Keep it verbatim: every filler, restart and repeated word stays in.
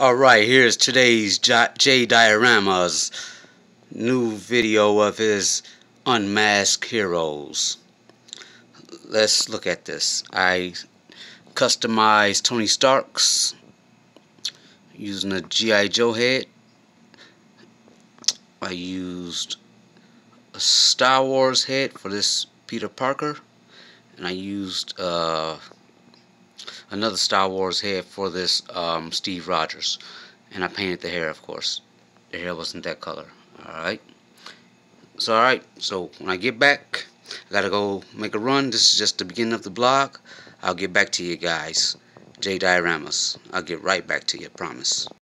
Alright, here's today's J Dioramas new video of his Unmasked Heroes. Let's look at this. I customized Tony Stark's using a G I Joe head. I used a Star Wars head for this Peter Parker, and I used uh, another Star Wars head for this um, Steve Rogers, and I painted the hair, of course. The hair wasn't that color. Alright, so alright, so when I get back, I gotta go make a run. This is just the beginning of the blog. I'll get back to you guys. J Dioramas. I'll get right back to you, promise.